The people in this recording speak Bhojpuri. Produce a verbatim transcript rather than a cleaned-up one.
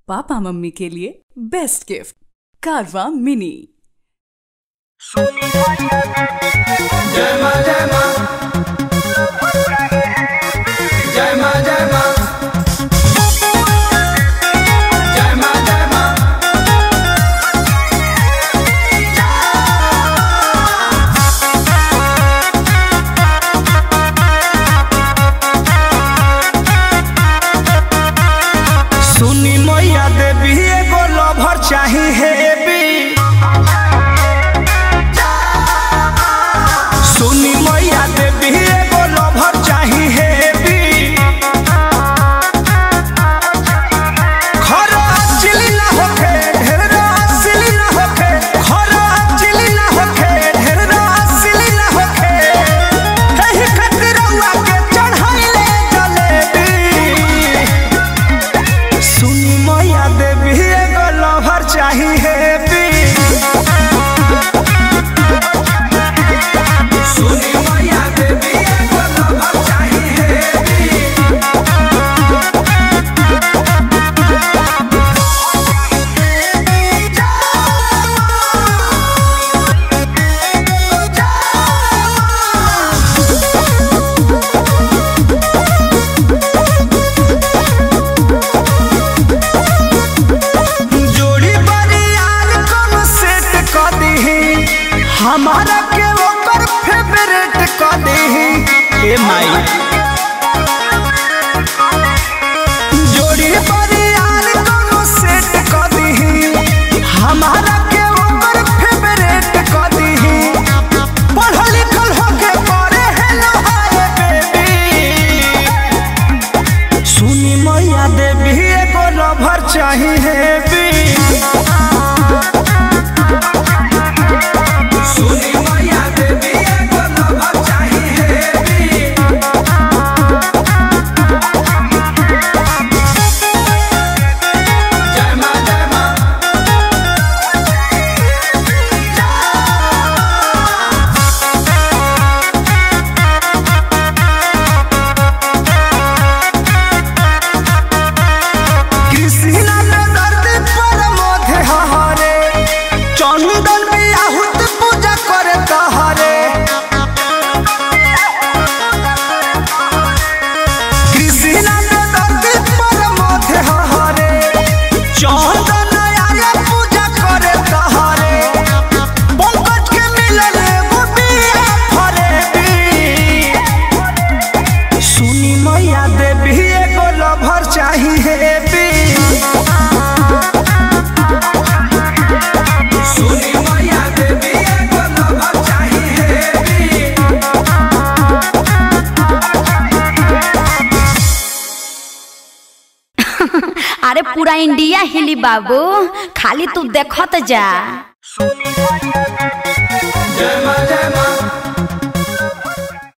पापा मम्मी के लिए बेस्ट गिफ्ट कारवा मिनी। जय मां जय मां जय मां जय मां जय मां जय मां सुनी मैया देवी एगो लवर चाही हेबी। सुनी मैया देवी एगो लवर चाही हेबी। खरा चिली ना होखे ढेर रसिली ना होखे। खरा चिली ना होखे ढेर रसिली ना होखे। एही खातिर रउआ के चढ़ाइले जलेबी। सुनी मैया देवी एगो लवर चाही हेबी। हमारा के ओकर फेवरेट कर देही ए माई। जोड़ी परियार कोनो सेट कर देही। हमारा के ओकर फेवरेट कर देही। पढ़ल लिखल होके करे है लोहाए बेबी। सुनी मैया देवी एगो लवर चाही हेबी। अरे पूरा इंडिया हिली बाबू, खाली तू देखत जा। जय मां जय